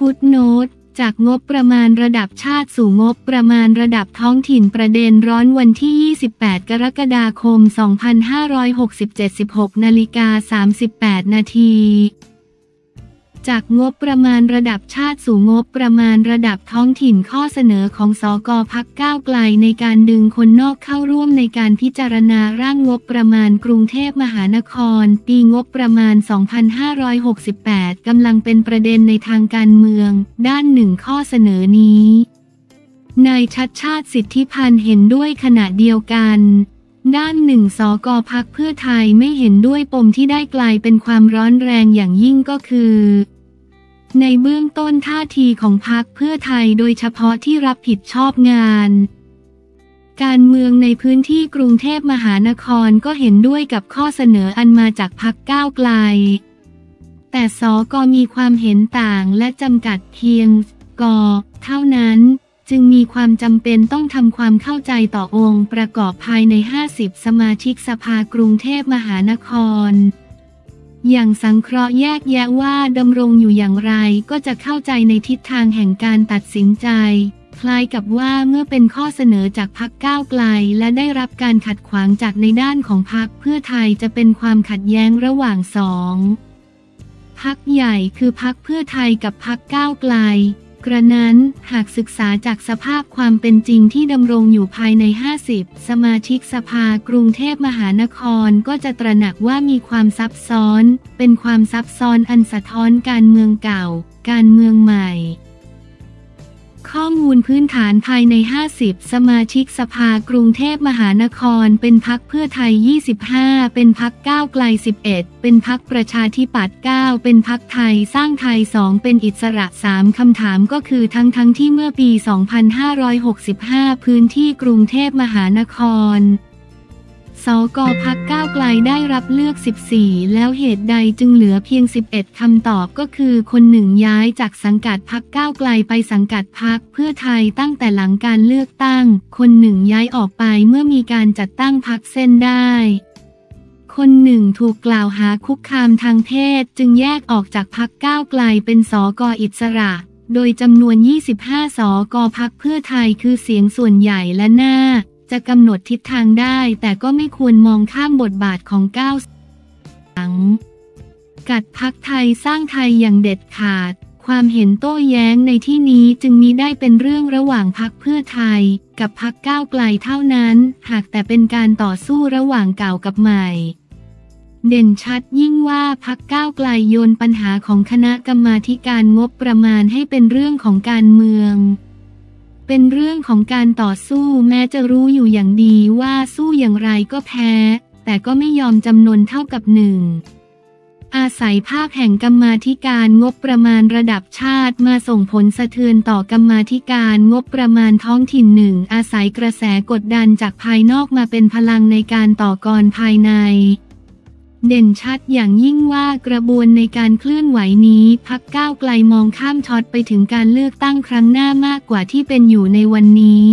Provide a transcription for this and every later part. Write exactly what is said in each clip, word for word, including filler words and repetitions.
ฟุตโนตจากงบประมาณระดับชาติสู่งบประมาณระดับท้องถิ่นประเด็นร้อนวันที่ยี่สิบแปดกรกฎาคมสองพันห้าร้อยหกสิบเจ็ด สิบหกนาฬิกาสามสิบแปดนาทีจากงบประมาณระดับชาติสู่งบประมาณระดับท้องถิ่นข้อเสนอของสกพรรคก้าวไกลในการดึงคนนอกเข้าร่วมในการพิจารณาร่างงบประมาณกรุงเทพมหานครปีงบประมาณ สองพันห้าร้อยหกสิบแปด กำลังเป็นประเด็นในทางการเมืองด้านหนึ่งข้อเสนอนี้นายชัชชาติสิทธิพันธ์เห็นด้วยขณะเดียวกันด้านหนึ่งสกพรรคเพื่อไทยไม่เห็นด้วยปมที่ได้กลายเป็นความร้อนแรงอย่างยิ่งก็คือในเบื้องต้นท่าทีของพรรคเพื่อไทยโดยเฉพาะที่รับผิดชอบงานการเมืองในพื้นที่กรุงเทพมหานครก็เห็นด้วยกับข้อเสนออันมาจากพรรคก้าวไกลแต่สกมีความเห็นต่างและจำกัดเพียงกเท่านั้นจึงมีความจำเป็นต้องทำความเข้าใจต่อองค์ประกอบภายในห้าสิบสมาชิกสภากรุงเทพมหานครอย่างสังเคราะห์แยกแยะว่าดำรงอยู่อย่างไรก็จะเข้าใจในทิศทางแห่งการตัดสินใจคล้ายกับว่าเมื่อเป็นข้อเสนอจากพรรคก้าวไกลและได้รับการขัดขวางจากในด้านของพรรคเพื่อไทยจะเป็นความขัดแย้งระหว่างสองพรรคใหญ่คือพรรคเพื่อไทยกับพรรคก้าวไกลกระนั้นหากศึกษาจากสภาพความเป็นจริงที่ดำรงอยู่ภายในห้าสิบสมาชิกสภากรุงเทพมหานครก็จะตระหนักว่ามีความซับซ้อนเป็นความซับซ้อนอันสะท้อนการเมืองเก่าการเมืองใหม่ข้อมูลพื้นฐานภายในห้าสิบสมาชิกสภากรุงเทพมหานครเป็นพรรคเพื่อไทยยี่สิบห้าเป็นพรรคก้าวไกลสิบเอ็ดเป็นพรรคประชาธิปัตย์เก้าเป็นพรรคไทยสร้างไทยสองเป็นอิสระสามคำถามก็คือทั้งทั้งที่เมื่อปีสองพันห้าร้อยหกสิบห้าพื้นที่กรุงเทพมหานครสกพรรคก้าวไกลได้รับเลือกสิบสี่แล้วเหตุใดจึงเหลือเพียงสิบเอ็ดคำตอบก็คือคนหนึ่งย้ายจากสังกัดพรรคก้าวไกลไปสังกัดพรรคเพื่อไทยตั้งแต่หลังการเลือกตั้งคนหนึ่งย้ายออกไปเมื่อมีการจัดตั้งพรรคเส้นได้คนหนึ่งถูกกล่าวหาคุกคามทางเพศจึงแยกออกจากพรรคก้าวไกลเป็นสกอิสระโดยจำนวนยี่สิบห้าสกพรรคเพื่อไทยคือเสียงส่วนใหญ่และหน้าจะกำหนดทิศทางได้แต่ก็ไม่ควรมองข้ามบทบาทของก้าวสังกัดพรรคไทยสร้างไทยอย่างเด็ดขาดความเห็นโต้แย้งในที่นี้จึงมิได้เป็นเรื่องระหว่างพรรคเพื่อไทยกับพรรคก้าวไกลเท่านั้นหากแต่เป็นการต่อสู้ระหว่างเก่ากับใหม่เด่นชัดยิ่งว่าพรรคก้าวไกลโยนปัญหาของคณะกรรมาธิการงบประมาณให้เป็นเรื่องของการเมืองเป็นเรื่องของการต่อสู้แม้จะรู้อยู่อย่างดีว่าสู้อย่างไรก็แพ้แต่ก็ไม่ยอมจำนนเท่ากับหนึ่งอาศัยภาพแห่งกรรมาธิการงบประมาณระดับชาติมาส่งผลสะเทือนต่อกรรมาธิการงบประมาณท้องถิ่นหนึ่งอาศัยกระแสกดดันจากภายนอกมาเป็นพลังในการต่อกรภายในเด่นชัดอย่างยิ่งว่ากระบวนในการเคลื่อนไหวนี้พรรคก้าวไกลมองข้ามช็อตไปถึงการเลือกตั้งครั้งหน้ามากกว่าที่เป็นอยู่ในวันนี้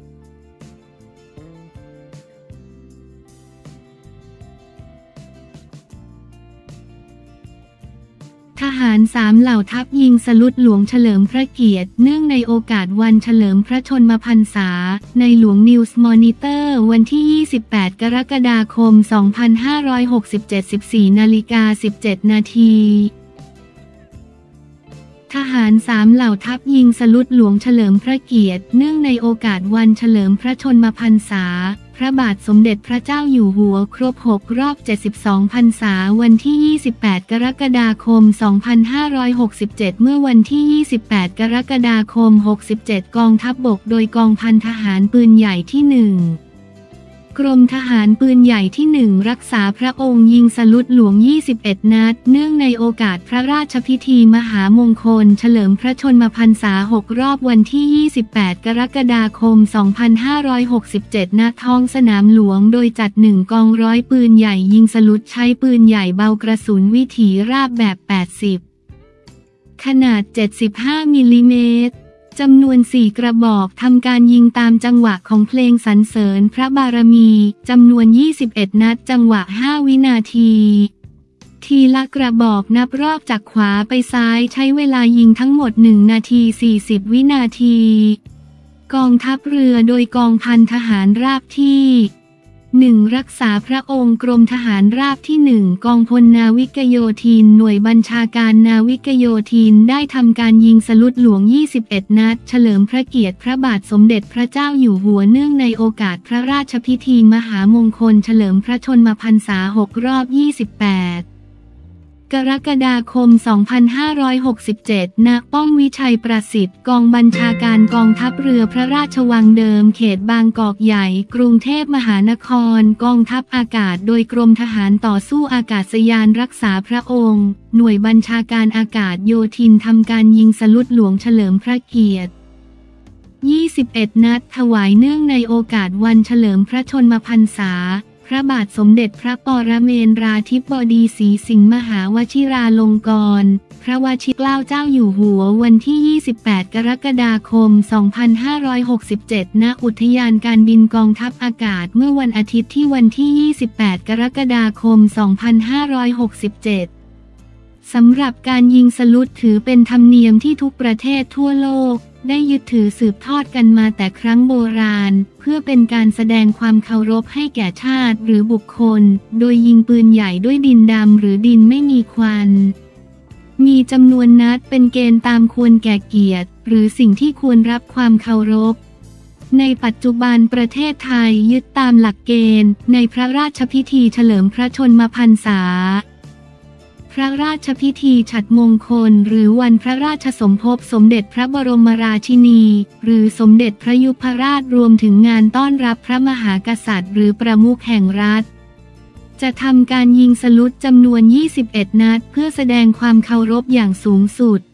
ทหารสามเหล่าทัพยิงสลุดหลวงเฉลิมพระเกียรติเนื่องในโอกาสวันเฉลิมพระชนมพรรษาในหลวงนิวส์มอนิเตอร์วันที่ยี่สิบแปดกรกฎาคมสองพันห้าร้อยหกสิบเจ็ด สิบสี่นาฬิกาสิบเจ็ดนาทีทหารสามเหล่าทัพยิงสลุดหลวงเฉลิมพระเกียรติเนื่องในโอกาสวันเฉลิมพระชนมพรรษาพระบาทสมเด็จพระเจ้าอยู่หัวครบหกรอบเจ็ดสิบสองพรรษาวันที่ยี่สิบแปดกรกฎาคมสองพันห้าร้อยหกสิบเจ็ดเมื่อวันที่ยี่สิบแปดกรกฎาคมหกสิบเจ็ดกองทัพบกโดยกองพันทหารปืนใหญ่ที่หนึ่งกรมทหารปืนใหญ่ที่หนึ่งรักษาพระองค์ยิงสลุดหลวงยี่สิบเอ็ดนัดเนื่องในโอกาสพระราชพิธีมหามงคลเฉลิมพระชนมพรรษาหกรอบวันที่ยี่สิบแปดกรกฎาคมสองพันห้าร้อยหกสิบเจ็ดณท้องสนามหลวงโดยจัดหนึ่งกองร้อยปืนใหญ่ยิงสลุดใช้ปืนใหญ่เบากระสุนวิถีราบแบบแปดสิบขนาดเจ็ดสิบห้ามิลลิเมตรจำนวนสี่กระบอกทำการยิงตามจังหวะของเพลงสรรเสริญพระบารมีจำนวนยี่สิบเอ็ดนัดจังหวะห้าวินาทีทีละกระบอกนับรอบจากขวาไปซ้ายใช้เวลายิงทั้งหมดหนึ่งนาทีสี่สิบวินาทีกองทัพเรือโดยกองพันทหารราบที่หนึ่งรักษาพระองค์กรมทหารราบที่หนึ่งกองพลนาวิกโยธินหน่วยบัญชาการนาวิกโยธินได้ทำการยิงสลุดหลวงยี่สิบเอ็ดนัดเฉลิมพระเกียรติพระบาทสมเด็จพระเจ้าอยู่หัวเนื่องในโอกาสพระราชพิธีมหามงคลเฉลิมพระชนมพรรษาหกรอบยี่สิบแปดกรกฎาคม สองพันห้าร้อยหกสิบเจ็ด ณ ป้อมวิชัยประสิทธิ์กองบัญชาการกองทัพเรือพระราชวังเดิมเขตบางกอกใหญ่กรุงเทพมหานครกองทัพอากาศโดยกรมทหารต่อสู้อากาศยานรักษาพระองค์หน่วยบัญชาการอากาศโยธินทำการยิงสลุดหลวงเฉลิมพระเกียรติยี่สิบเอ็ดนัดถวายเนื่องในโอกาสวันเฉลิมพระชนมพรรษาพระบาทสมเด็จพระปรเมนทราธิบดีศรีสิงห์มหาวชิราลงกรณ์พระวชิรเกล้าเจ้าอยู่หัววันที่ยี่สิบแปดกรกฎาคม สองพันห้าร้อยหกสิบเจ็ด ณ อุทยานการบินกองทัพอากาศเมื่อวันอาทิตย์ที่วันที่ยี่สิบแปดกรกฎาคม สองพันห้าร้อยหกสิบเจ็ด สำหรับการยิงสลุดถือเป็นธรรมเนียมที่ทุกประเทศทั่วโลกได้ยึดถือสืบทอดกันมาแต่ครั้งโบราณเพื่อเป็นการแสดงความเคารพให้แก่ชาติหรือบุคคลโดยยิงปืนใหญ่ด้วยดินดำหรือดินไม่มีควันมีจำนวนนัดเป็นเกณฑ์ตามควรแก่เกียรติหรือสิ่งที่ควรรับความเคารพในปัจจุบันประเทศไทยยึดตามหลักเกณฑ์ในพระราชพิธีเฉลิมพระชนมพรรษาพระราชพิธีฉัตรมงคลหรือวันพระราชสมภพสมเด็จพระบรมราชินีหรือสมเด็จพระยุพราชรวมถึงงานต้อนรับพระมหากษัตริย์หรือประมุขแห่งรัฐจะทำการยิงสลุดจำนวนยี่สิบเอ็ดนัดเพื่อแสดงความเคารพอย่างสูงสุด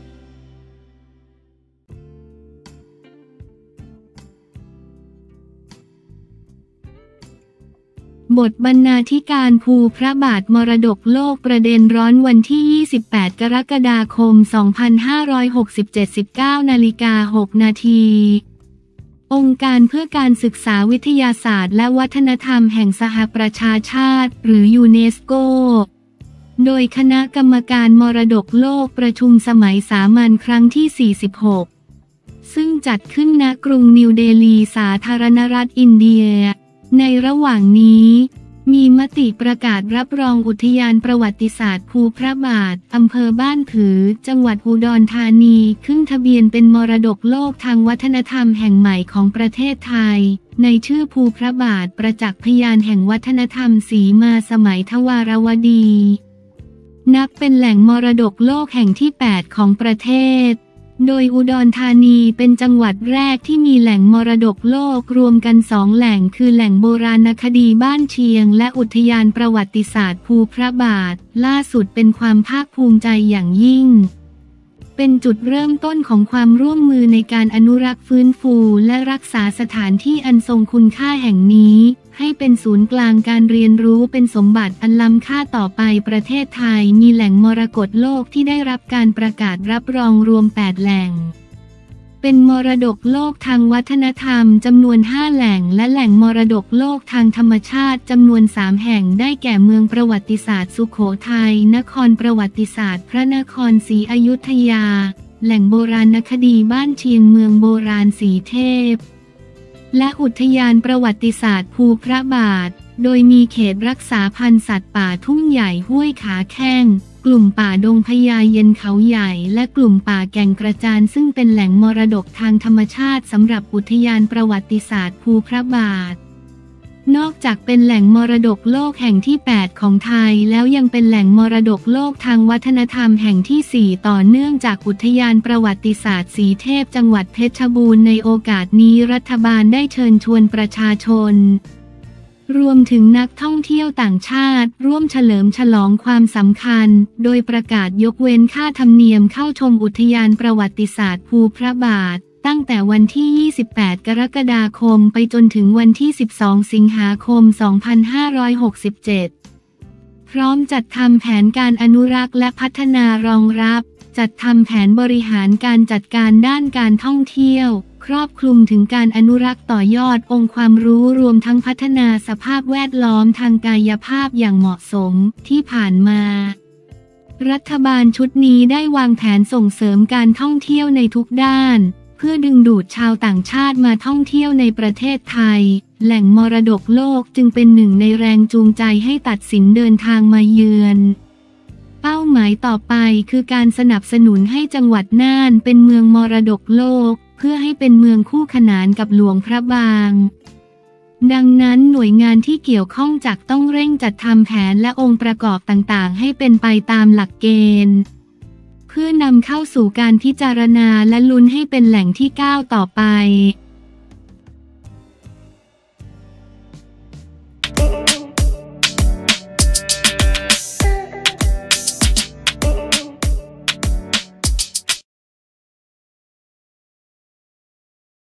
บทบรรณาธิการภูพระบาทมรดกโลกประเด็นร้อนวันที่ยี่สิบแปดกรกฎาคม สองพันห้าร้อยหกสิบเจ็ด สิบเก้านาฬิกาหกนาทีองค์การเพื่อการศึกษาวิทยาศาสตร์และวัฒนธรรมแห่งสหประชาชาติหรือยูเนสโกโดยคณะกรรมการมรดกโลกประชุมสมัยสามัญครั้งที่สี่สิบหกซึ่งจัดขึ้นณกรุงนิวเดลีสาธารณรัฐอินเดียในระหว่างนี้มีมติประกาศรับรองอุทยานประวัติศาสตร์ภูพระบาทอำเภอบ้านผือจังหวัดอุดรธานีขึ้นทะเบียนเป็นมรดกโลกทางวัฒนธรรมแห่งใหม่ของประเทศไทยในชื่อภูพระบาทประจักษ์พยานแห่งวัฒนธรรมสีมาสมัยทวารวดีนับเป็นแหล่งมรดกโลกแห่งที่แปดของประเทศโดยอุดรธานีเป็นจังหวัดแรกที่มีแหล่งมรดกโลกรวมกันสองแหล่งคือแหล่งโบราณคดีบ้านเชียงและอุทยานประวัติศาสตร์ภูพระบาทล่าสุดเป็นความภาคภูมิใจอย่างยิ่งเป็นจุดเริ่มต้นของความร่วมมือในการอนุรักษ์ฟื้นฟูและรักษาสถานที่อันทรงคุณค่าแห่งนี้ให้เป็นศูนย์กลางการเรียนรู้เป็นสมบัติอันล้ำค่าต่อไปประเทศไทยมีแหล่งมรกตโลกที่ได้รับการประกาศรับรองรวมแปดแหล่งเป็นมรดกโลกทางวัฒนธรรมจำนวนห้าแหล่งและแหล่งมรดกโลกทางธรรมชาติจำนวนสามแห่งได้แก่เมืองประวัติศาสตร์สุโขทัยนครประวัติศาสตร์พระนครศรีอยุธยาแหล่งโบราณคดีบ้านเชียงเมืองโบราณสีเทพและอุทยานประวัติศาสตร์ภูพระบาทโดยมีเขตรักษาพันธุ์สัตว์ป่าทุ่งใหญ่ห้วยขาแข้งกลุ่มป่าดงพญาเย็นเขาใหญ่และกลุ่มป่าแก่งกระจานซึ่งเป็นแหล่งมรดกทางธรรมชาติสำหรับอุทยานประวัติศาสตร์ภูพระบาทนอกจากเป็นแหล่งมรดกโลกแห่งที่แปดของไทยแล้วยังเป็นแหล่งมรดกโลกทางวัฒนธรรมแห่งที่สี่ต่อเนื่องจากอุทยานประวัติศาสตร์สีเทพจังหวัดเพชรบูรณ์ในโอกาสนี้รัฐบาลได้เชิญชวนประชาชนรวมถึงนักท่องเที่ยวต่างชาติร่วมเฉลิมฉลองความสำคัญโดยประกาศยกเว้นค่าธรรมเนียมเข้าชมอุทยานประวัติศาสตร์ภูพระบาทตั้งแต่วันที่ยี่สิบแปดกรกฎาคมไปจนถึงวันที่สิบสองสิงหาคมสองพันห้าร้อยหกสิบเจ็ดพร้อมจัดทำแผนการอนุรักษ์และพัฒนารองรับจัดทำแผนบริหารการจัดการด้านการท่องเที่ยวครอบคลุมถึงการอนุรักษ์ต่อยอดองค์ความรู้รวมทั้งพัฒนาสภาพแวดล้อมทางกายภาพอย่างเหมาะสมที่ผ่านมารัฐบาลชุดนี้ได้วางแผนส่งเสริมการท่องเที่ยวในทุกด้านเพื่อดึงดูดชาวต่างชาติมาท่องเที่ยวในประเทศไทยแหล่งมรดกโลกจึงเป็นหนึ่งในแรงจูงใจให้ตัดสินเดินทางมาเยือนเป้าหมายต่อไปคือการสนับสนุนให้จังหวัดน่านเป็นเมืองมรดกโลกเพื่อให้เป็นเมืองคู่ขนานกับหลวงพระบางดังนั้นหน่วยงานที่เกี่ยวข้องจักต้องเร่งจัดทำแผนและองค์ประกอบต่างๆให้เป็นไปตามหลักเกณฑ์เพื่อนำเข้าสู่การพิจารณาและลุ้นให้เป็นแหล่งที่ก้าวต่อไป